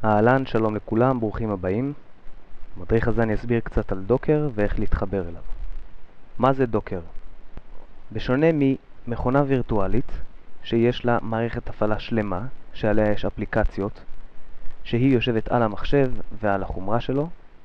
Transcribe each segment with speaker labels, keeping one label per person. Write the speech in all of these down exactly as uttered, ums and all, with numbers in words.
Speaker 1: אהלן, שלום לכולם, ברוכים הבאים. במדריך הזה אני אסביר קצת על דוקר ואיך להתחבר אליו. מה זה דוקר? בשונה ממכונה וירטואלית שיש לה מערכת הפעלה שלמה, שעליה יש אפליקציות, שהיא יושבת על המחשב ועל החומרה שלו,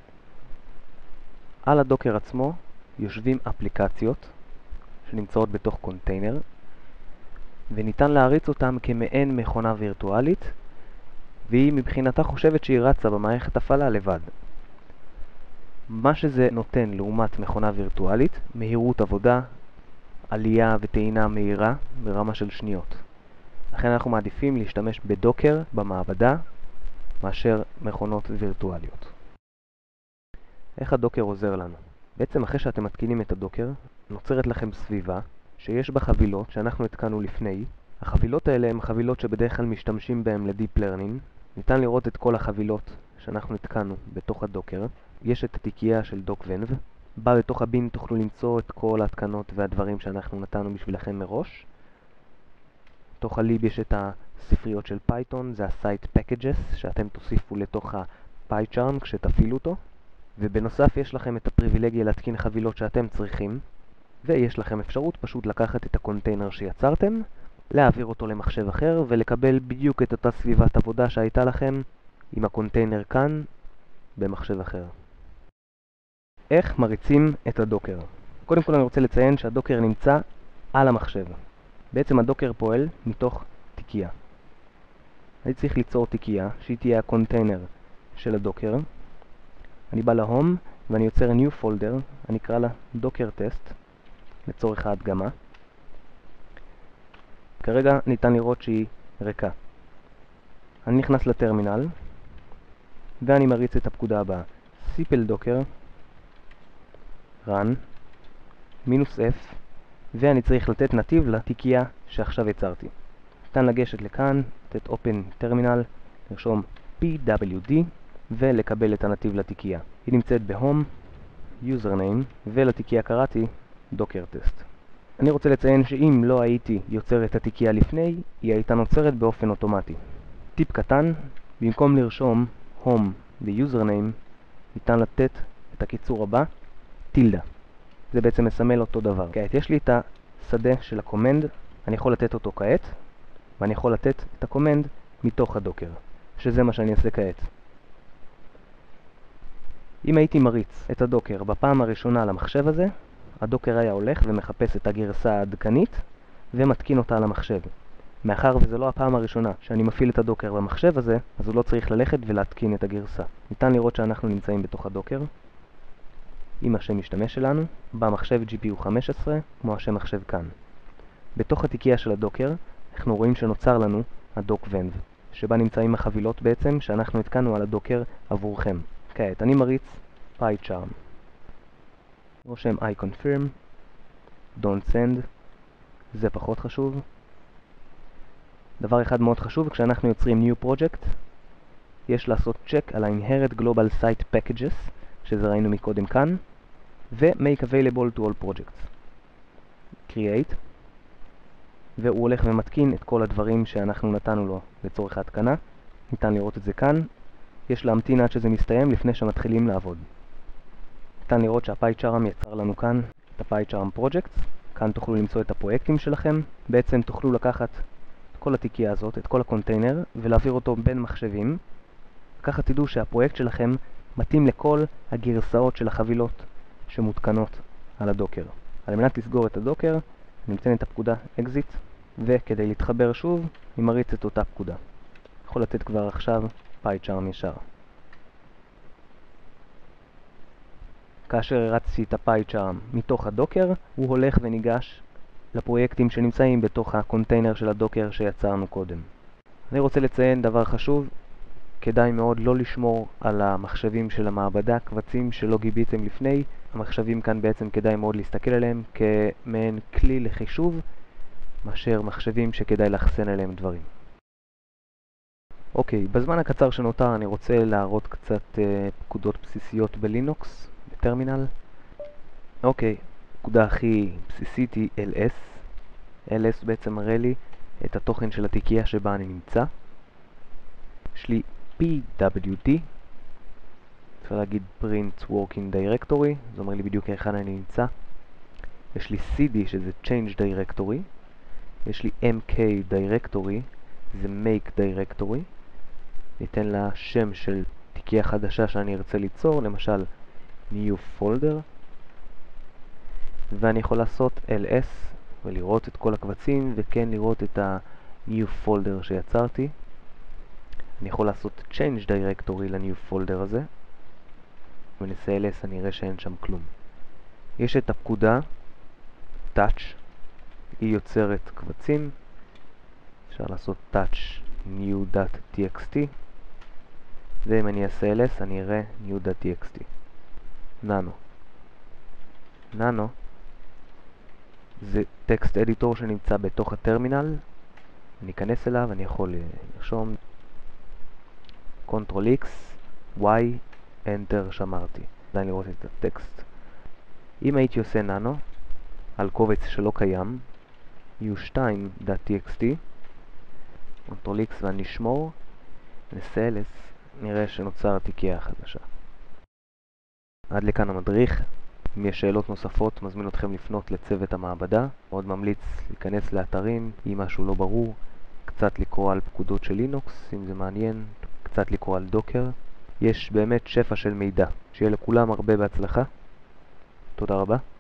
Speaker 1: על הדוקר עצמו יושבים אפליקציות שנמצאות בתוך קונטיינר, וניתן להריץ אותם כמעין מכונה וירטואלית, והיא מבחינתה חושבת שהיא רצה במערכת הפעלה לבד. מה שזה נותן לעומת מכונה וירטואלית, מהירות עבודה, עלייה וטעינה מהירה ברמה של שניות. לכן אנחנו מעדיפים להשתמש בדוקר במעבדה מאשר מכונות וירטואליות. איך הדוקר עוזר לנו? בעצם אחרי שאתם מתקינים את הדוקר, נוצרת לכם סביבה שיש בה חבילות שאנחנו התקנו לפני. החבילות האלה הן חבילות שבדרך כלל משתמשים בהן לדיפ לרנינג. ניתן לראות את כל החבילות שאנחנו התקנו בתוך הדוקר. יש את התיקייה של דוק-ונב. בה בתוך הבין תוכלו למצוא את כל ההתקנות והדברים שאנחנו נתנו בשבילכם מראש. בתוך הליב יש את הספריות של פייתון, זה ה-site packages שאתם תוסיפו לתוך ה-PyCharm כשתפעילו אותו. ובנוסף יש לכם את הפריבילגיה להתקין חבילות שאתם צריכים, ויש לכם אפשרות פשוט לקחת את הקונטיינר שיצרתם, להעביר אותו למחשב אחר ולקבל בדיוק את אותה סביבת עבודה שהייתה לכם עם הקונטיינר כאן במחשב אחר. איך מריצים את הדוקר? קודם כל אני רוצה לציין שהדוקר נמצא על המחשב. בעצם הדוקר פועל מתוך תיקייה. אני צריך ליצור תיקייה שהיא תהיה הקונטיינר של הדוקר. אני בא להום ואני יוצר new folder, אני אקרא לה דוקר טסט לצורך ההדגמה. כרגע ניתן לראות שהיא ריקה. אני נכנס לטרמינל ואני מריץ את הפקודה הבאה. SIPLDocker run מינוס F, ואני צריך לתת נתיב לתיקייה שעכשיו יצרתי. ניתן לגשת לכאן, לתת open terminal, לרשום פי דאבליו די ולקבל את הנתיב לתיקייה. היא נמצאת בהום, username, ולתיקייה קראתי דוקר טסט. אני רוצה לציין שאם לא הייתי יוצר את התיקייה לפני, היא הייתה נוצרת באופן אוטומטי. טיפ קטן, במקום לרשום home ב-username, ניתן לתת את הקיצור הבא, טילדה. זה בעצם מסמל אותו דבר. כעת יש לי את השדה של הקומנד, אני יכול לתת אותו כעת, ואני יכול לתת את הקומנד מתוך הדוקר, שזה מה שאני אעשה כעת. אם הייתי מריץ את הדוקר בפעם הראשונה למחשב הזה, הדוקר היה הולך ומחפש את הגרסה העדכנית ומתקין אותה על המחשב. מאחר וזו לא הפעם הראשונה שאני מפעיל את הדוקר במחשב הזה, אז הוא לא צריך ללכת ולהתקין את הגרסה. ניתן לראות שאנחנו נמצאים בתוך הדוקר עם השם משתמש שלנו, במחשב ג'י פי יו חמש עשרה, כמו השם מחשב כאן. בתוך התיקייה של הדוקר, אנחנו רואים שנוצר לנו הדוק-ונב, שבה נמצאים החבילות בעצם שאנחנו התקנו על הדוקר עבורכם. כעת אני מריץ PyCharm. רושם I confirm, don't send, זה פחות חשוב. דבר אחד מאוד חשוב, כשאנחנו יוצרים new project, יש לעשות check על ה-inherit global site packages, שזה ראינו מקודם כאן, ו-make available to all projects. create, והוא הולך ומתקין את כל הדברים שאנחנו נתנו לו לצורך ההתקנה. ניתן לראות את זה כאן. יש להמתין עד שזה מסתיים לפני שמתחילים לעבוד. ניתן לראות שה-PyCharm יצר לנו כאן את ה-PyCharm Projects. כאן תוכלו למצוא את הפרויקטים שלכם. בעצם תוכלו לקחת את כל התיקייה הזאת, את כל הקונטיינר, ולהעביר אותו בין מחשבים. ככה תדעו שהפרויקט שלכם מתאים לכל הגרסאות של החבילות שמותקנות על הדוקר. על מנת לסגור את הדוקר, אני מצין את הפקודה exit, וכדי להתחבר שוב, אני מריץ את אותה פקודה. יכול לתת כבר עכשיו PyCharm ישר. כאשר הרצתי את ה-PyCharm מתוך הדוקר, הוא הולך וניגש לפרויקטים שנמצאים בתוך הקונטיינר של הדוקר שיצרנו קודם. אני רוצה לציין דבר חשוב, כדאי מאוד לא לשמור על המחשבים של המעבדה, קבצים שלא גיביתם לפני. המחשבים כאן בעצם כדאי מאוד להסתכל עליהם כמעין כלי לחישוב, מאשר מחשבים שכדאי לאחסן עליהם דברים. אוקיי, בזמן הקצר שנותר אני רוצה להראות קצת uh, פקודות בסיסיות בלינוקס, בטרמינל. אוקיי, פקודה הכי בסיסית היא אל אס. אל אס בעצם מראה לי את התוכן של התיקייה שבה אני נמצא. יש לי פי דאבליו די, אפשר להגיד print working directory, זה אומר לי בדיוק היכן אני נמצא. יש לי סי די שזה change directory, יש לי אם קיי directory, זה make directory, ניתן לה שם של תיקייה חדשה שאני ארצה ליצור, למשל new folder, ואני יכול לעשות אל אס ולראות את כל הקבצים וכן לראות את ה-new folder שיצרתי. אני יכול לעשות change directory ל-new folder הזה, ונעשה אל אס אני אראה שאין שם כלום. יש את הפקודה touch, היא יוצרת קבצים, אפשר לעשות touch new.txt, ואם אני אעשה אל אס אני אראה new.txt. ננו ננו זה טקסט אדיטור שנמצא בתוך הטרמינל, אני אכנס אליו, אני יכול לרשום קונטרול אקס, וואי, Enter, שמרתי. עדיין לראות את הטקסט. אם הייתי עושה ננו על קובץ שלא קיים, יו שתיים דוט טי אקס טי, קונטרול אקס ואני אשמור, נעשה אל אס, נראה שנוצר תיקייה חדשה. עד לכאן המדריך. אם יש שאלות נוספות, מזמין אתכם לפנות לצוות המעבדה. מאוד ממליץ להיכנס לאתרים, אם משהו לא ברור, קצת לקרוא על פקודות של לינוקס, אם זה מעניין, קצת לקרוא על דוקר. יש באמת שפע של מידע. שיהיה לכולם הרבה בהצלחה. תודה רבה.